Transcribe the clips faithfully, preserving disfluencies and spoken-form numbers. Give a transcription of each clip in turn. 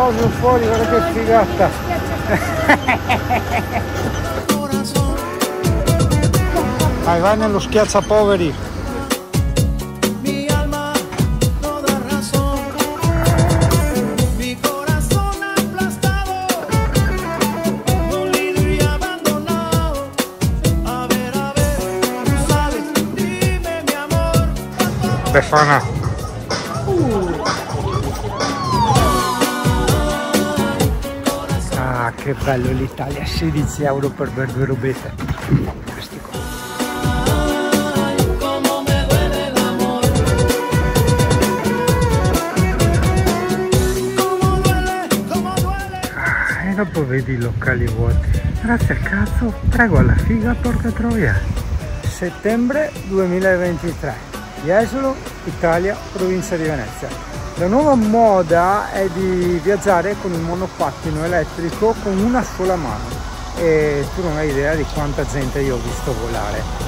Antonio fuori, guarda che figata. Vai, vai nello schiacciapoveri. Befana. Uh. Ah, che bello l'Italia, sedici euro per bere due robette. Fantastico. Ah, e dopo vedi i locali vuoti. Grazie al cazzo, prego alla figa, porca troia. Settembre duemilaventitré. Jesolo, Italia, provincia di Venezia. La nuova moda è di viaggiare con il monopattino elettrico con una sola mano e tu non hai idea di quanta gente io ho visto volare.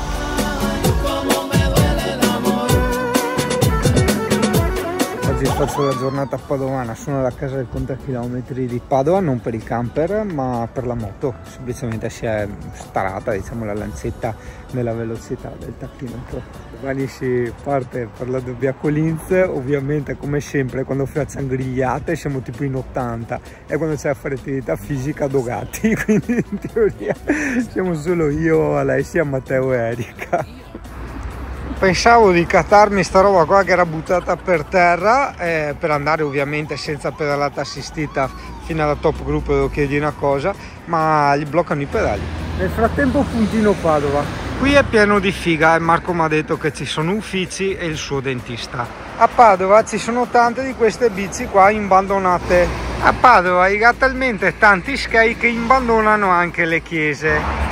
Oggi faccio la giornata padovana, sono alla casa del contachilometri di Padova, non per il camper ma per la moto, semplicemente si è starata, diciamo, la lancetta nella velocità del tachimetro. Domani si parte per la Dobbiaco Linz, ovviamente come sempre quando facciamo grigliate siamo tipo in ottanta e quando c'è la fare attività fisica dogati, quindi in teoria siamo solo io, Alessia, Matteo e Erika. Pensavo di cattarmi sta roba qua che era buttata per terra eh, per andare ovviamente senza pedalata assistita fino alla top group, devo chiedergli una cosa, ma gli bloccano i pedali. Nel frattempo puntino Padova. Qui è pieno di figa e Marco mi ha detto che ci sono uffici e il suo dentista. A Padova ci sono tante di queste bici qua abbandonate. A Padova hai talmente tanti skate che abbandonano anche le chiese.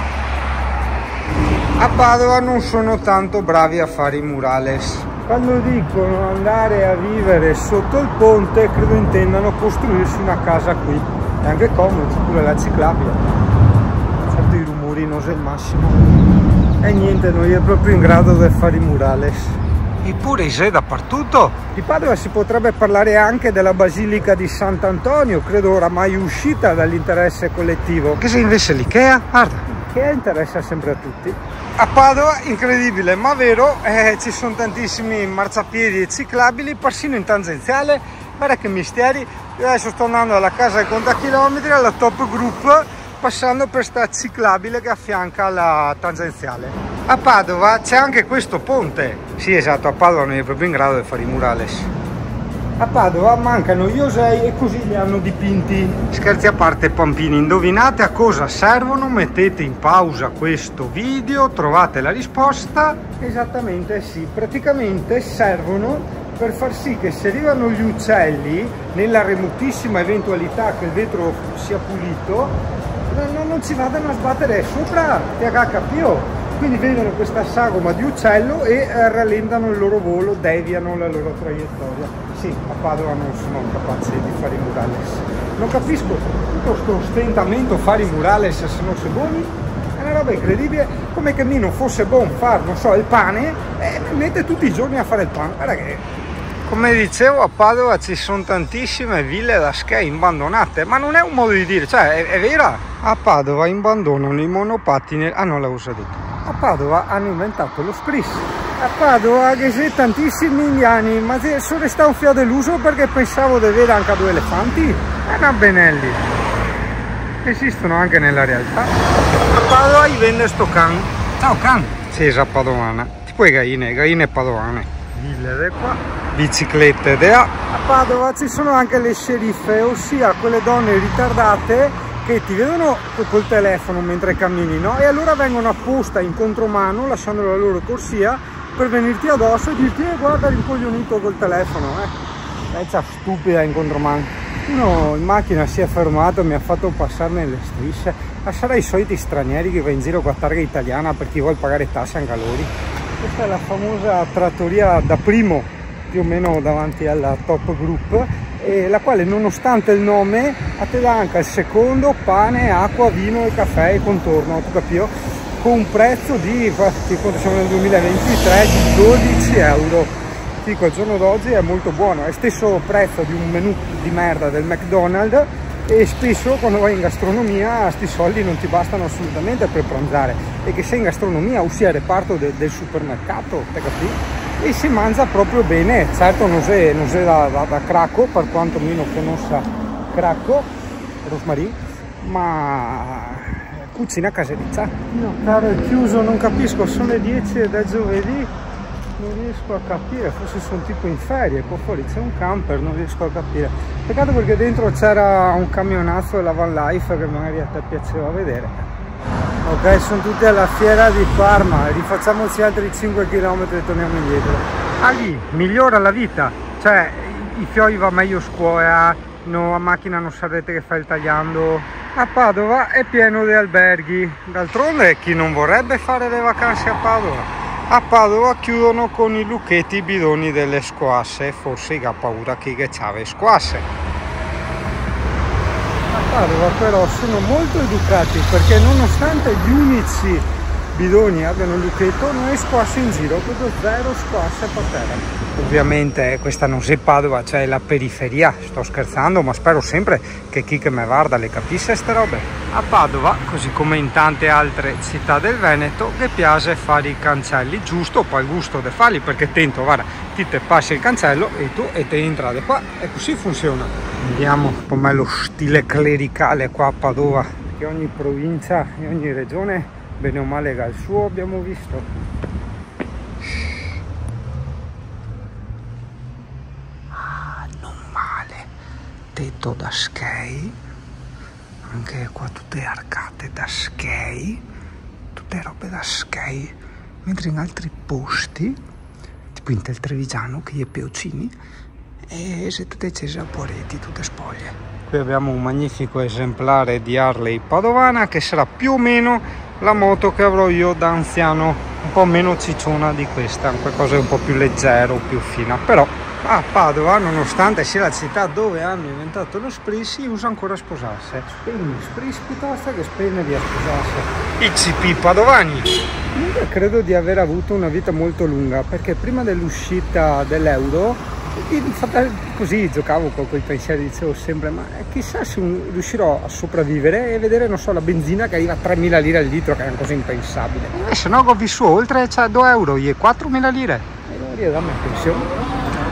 A Padova non sono tanto bravi a fare i murales. Quando dicono andare a vivere sotto il ponte, credo intendano costruirsi una casa qui. È anche comodo, c'è pure la ciclabile. Certo i rumori non sono il massimo. E niente, noi è proprio in grado di fare i murales. Eppure c'è dappertutto. Di Padova si potrebbe parlare anche della Basilica di Sant'Antonio, credo oramai uscita dall'interesse collettivo. Che se invece l'Ikea, guarda, l'Ikea interessa sempre a tutti. A Padova, incredibile ma vero, eh, ci sono tantissimi marciapiedi e ciclabili, persino in tangenziale. Guarda che misteri. Io adesso sto andando alla casa del contachilometri, alla top group, passando per sta ciclabile che affianca la tangenziale. A Padova c'è anche questo ponte. Sì, esatto, a Padova non è proprio in grado di fare i murales. A Padova mancano gli osei e così li hanno dipinti. Scherzi a parte, pampini, indovinate a cosa servono? Mettete in pausa questo video, trovate la risposta. Esattamente sì, praticamente servono per far sì che se arrivano gli uccelli, nella remotissima eventualità che il vetro sia pulito, non, non ci vadano a sbattere sopra T H K P O. Quindi vedono questa sagoma di uccello e eh, rallentano il loro volo, deviano la loro traiettoria. Sì, a Padova non sono capaci di fare i murales. Non capisco tutto questo ostentamento fare i murales se non sei buoni. È una roba incredibile, come che mi non fosse buon fare, non so, il pane, e mi mette tutti i giorni a fare il pane. Guarda che... Come dicevo, a Padova ci sono tantissime ville da ski abbandonate, ma non è un modo di dire, cioè è, è vera. A Padova abbandonano i monopattini, ah non l'avevo già detto. A Padova hanno inventato lo scris. A Padova che c'è tantissimi indiani, ma sono restato un fio deluso perché pensavo di vedere anche due elefanti. È una benelli. Esistono anche nella realtà. A Padova gli vende sto can. Ciao can. Cesa padovana. Tipo le gaine, gaine padovane. Ville di qua, biciclette di là. A Padova ci sono anche le sceriffe, ossia quelle donne ritardate che ti vedono col telefono mentre cammini, no? E allora vengono apposta in contromano, lasciando la loro corsia, per venirti addosso e dirti eh, guarda rincoglionito col telefono, eh. Pezza stupida in contromano. Uno in macchina si è fermato e mi ha fatto passare nelle strisce. Ma sarai i soliti stranieri che va in giro con la targa italiana per chi vuole pagare tasse anche a loro. Questa è la famosa trattoria da primo, più o meno davanti alla top group, e la quale nonostante il nome a te dà anche il secondo pane, acqua, vino e caffè e contorno, tu capito? Con un prezzo di, quanto siamo nel duemilaventitré, di dodici euro. dico, al giorno d'oggi è molto buono, è stesso prezzo di un menù di merda del McDonald's, e spesso quando vai in gastronomia sti soldi non ti bastano assolutamente per pranzare, e che sei in gastronomia o sia il reparto de, del supermercato, te capi? E si mangia proprio bene. Certo non sei, non sei da, da, da Cracco, per quanto meno conosca Cracco, Rosmarì, ma cucina caserizza. No caro, è chiuso, non capisco, sono le dieci ed è giovedì, non riesco a capire, forse sono tipo in ferie, qua fuori c'è un camper, non riesco a capire. Peccato perché dentro c'era un camionazzo della Van Life che magari a te piaceva vedere. Ok, sono tutti alla fiera di Parma, rifacciamoci altri cinque chilometri e torniamo indietro. Ah lì, migliora la vita, cioè i fioi va meglio scuola, no, a macchina non sapete che fai il tagliando. A Padova è pieno di alberghi, d'altronde chi non vorrebbe fare le vacanze a Padova? A Padova chiudono con i lucchetti i bidoni delle squasse, forse ha paura che c'ave squasse. A Padova però sono molto educati, perché nonostante gli unici bidoni abbiano il lucchetto, non è squasse in giro, proprio zero squasse per terra. Ovviamente questa non è Padova, cioè la periferia, sto scherzando, ma spero sempre che chi che me guarda le capisce ste robe. A Padova, così come in tante altre città del Veneto, che piace fare i cancelli, giusto poi il gusto di farli, perché tento, guarda, ti te passi il cancello e tu e te entrate qua, e così funziona. Vediamo com'è lo stile clericale qua a Padova, che ogni provincia e ogni regione bene o male ha il suo, abbiamo visto. Ah, non male, tetto da ski, anche qua tutte arcate da ski, tutte robe da ski, mentre in altri posti, tipo in Tel Trevigiano, che è Peocini, e se tutte accese a Poretti, tutte spoglie. Qui abbiamo un magnifico esemplare di Harley padovana, che sarà più o meno la moto che avrò io da anziano, un po' meno cicciona di questa, qualcosa un po' più leggero, più fina. Però a Padova, nonostante sia la città dove hanno inventato lo spray, si usa ancora a sposarsi. Spegni spray piuttosto che spegni di sposarsi. I C P padovani. Comunque credo di aver avuto una vita molto lunga, perché prima dell'uscita dell'euro così giocavo con quei pensieri, dicevo sempre, ma chissà se un, riuscirò a sopravvivere e vedere, non so, la benzina che arriva a tremila lire al litro, che è una cosa impensabile. E se no ho vissuto oltre, cioè due euro e quattromila lire, e devo dire, dammi pensione.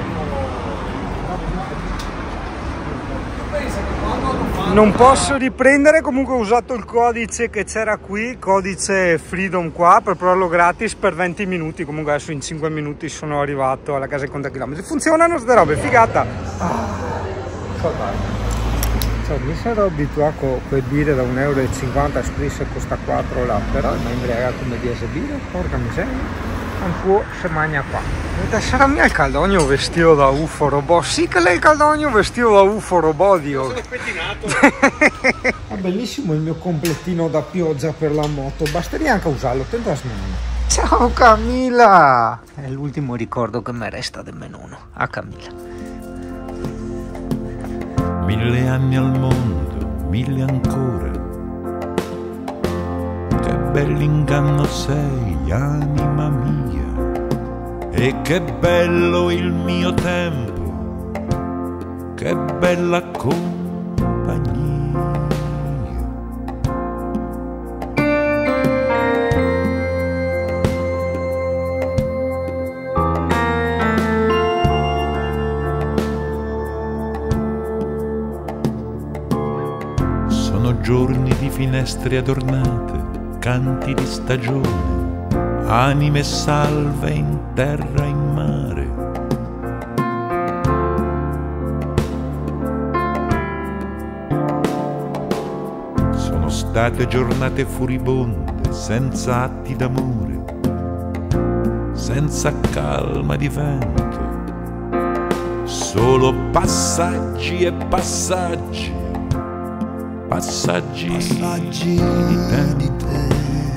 Non posso riprendere, comunque ho usato il codice che c'era qui, codice Freedom qua, per provarlo gratis per venti minuti. Comunque adesso in cinque minuti sono arrivato alla casa di conta chilometri. Funzionano ste robe, figata! Ah, cioè, mi sarò abituato a dire da un euro e cinquanta spris costa quattro là, però mi imbriaga come di esibire, porca miseria. Un po' se magna qua. Sarà mia il Caldogno vestito da U F O robot? Sì che lei il Caldogno vestito da U F O robot, Dio. Sono pettinato. È bellissimo il mio completino da pioggia per la moto, basteria anche usarlo, tenta smenone. Ciao Camilla! È l'ultimo ricordo che mi resta del Menono. A Camilla. Mille anni al mondo, mille ancora. Che bell'inganno sei, anima mia. E che bello il mio tempo, che bella compagnia. Sono giorni di finestre adornate, canti di stagione, anime salve in terra e in mare. Sono state giornate furibonde, senza atti d'amore, senza calma di vento, solo passaggi e passaggi, passaggi, passaggi di tempo. Di tempo.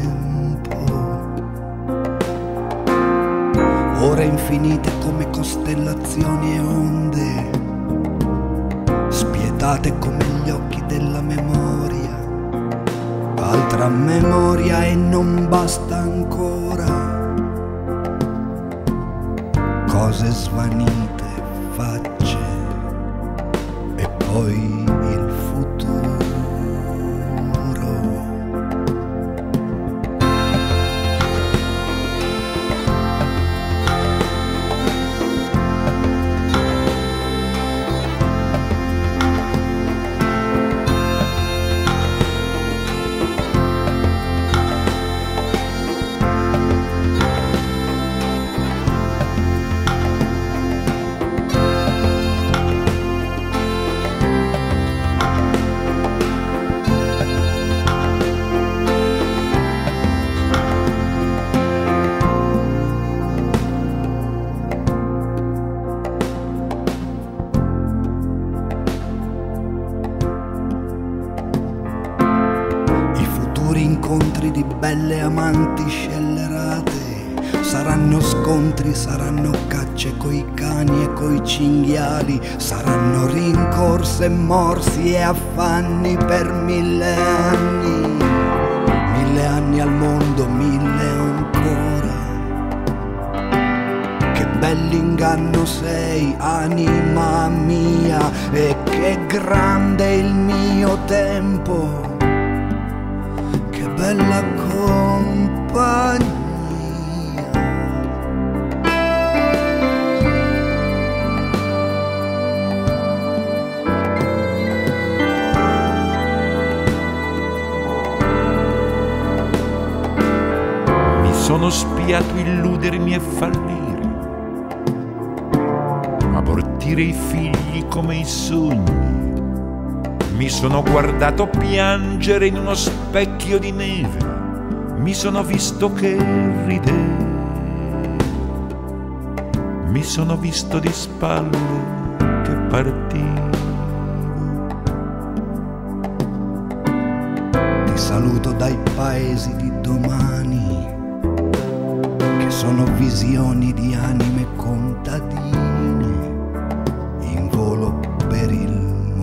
Ore infinite come costellazioni e onde, spietate come gli occhi della memoria, altra memoria e non basta ancora. cose svanite, facce e poi il futuro. Incontri di belle amanti scellerate, saranno scontri, saranno cacce coi cani e coi cinghiali, saranno rincorse, morsi e affanni per mille anni, mille anni al mondo, mille ancora. Che bell'inganno sei, anima mia, e che grande il mio tempo. Che bella compagnia. Mi sono spiato illudermi e fallire, abortire i figli come i sogni. Mi sono guardato piangere in uno specchio di neve, mi sono visto che ridevo, mi sono visto di spalle che partivo. Ti saluto dai paesi di domani, che sono visioni di anime contadine in volo per il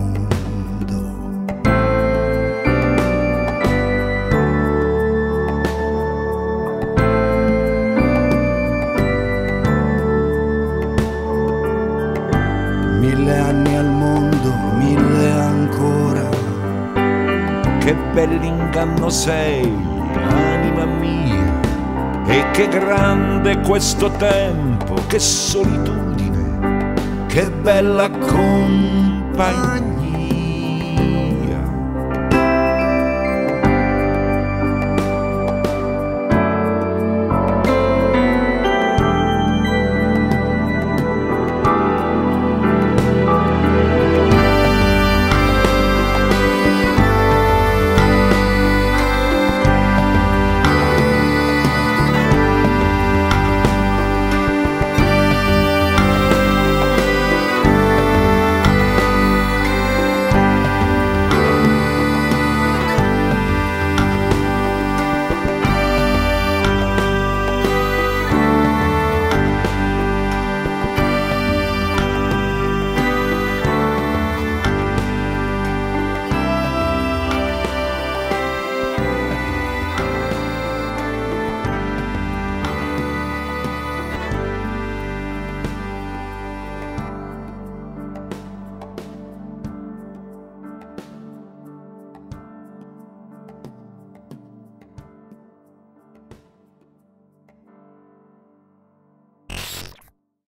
mille anni al mondo, mille ancora. Che bell'inganno sei, anima mia, e che grande questo tempo, che solitudine, che bella compagnia.